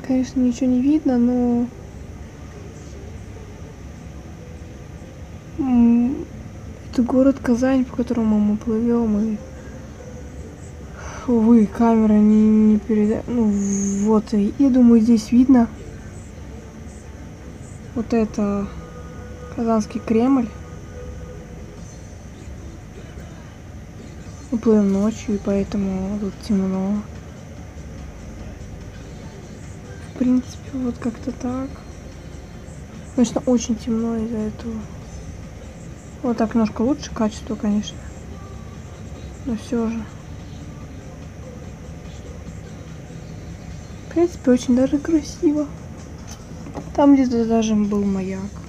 Конечно, ничего не видно, но это город Казань, по которому мы плывем, и увы, камера не передает. Ну вот, я думаю, здесь видно. Вот это Казанский Кремль. Мы плывем ночью, и поэтому тут темно. В принципе, вот как-то так. Конечно, очень темно из-за этого. Вот так немножко лучше качество, конечно. Но все же. В принципе, очень даже красиво. Там где-то даже был маяк.